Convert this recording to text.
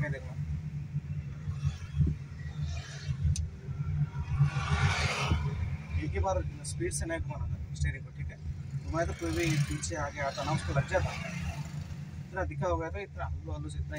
है देखो। एक ही बार स्पीड से नहीं घुमाना स्टीयरिंग को, ठीक है। घुमाए तो कोई भी पीछे आगे आता ना उसको लग जाता, इतना दिखा हो गया था, इतना हल्लू हल्लू से इतना